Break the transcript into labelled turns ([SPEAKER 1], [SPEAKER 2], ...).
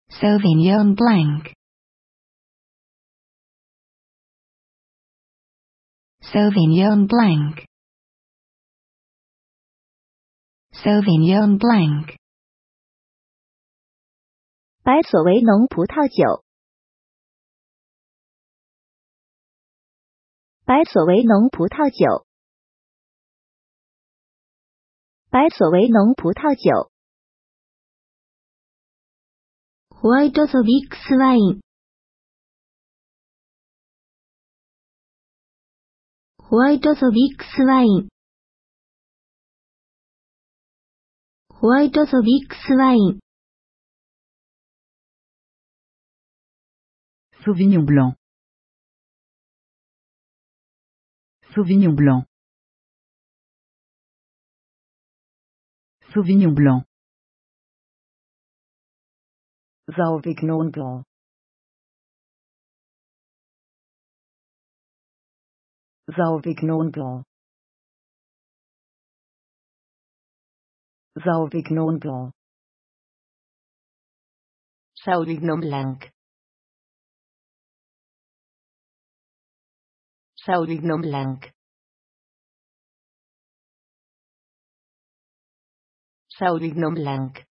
[SPEAKER 1] Sauvignon Blanc. Sauvignon Blanc. Sauvignon Blanc.
[SPEAKER 2] 白索维农葡萄酒。白索维农葡萄酒。白索维农葡萄酒。ホワイトソビックスワイン。ホワイトソビックスワイン。ホワイトソビックスワイン。
[SPEAKER 3] Sauvignon blanc. Sauvignon blanc. Sauvignon blanc.
[SPEAKER 4] Sauvignon blanc. Sauvignon blanc. Sauvignon blanc. Sauvignon blanc. Sauvignon blanc. Sauvignon blanc.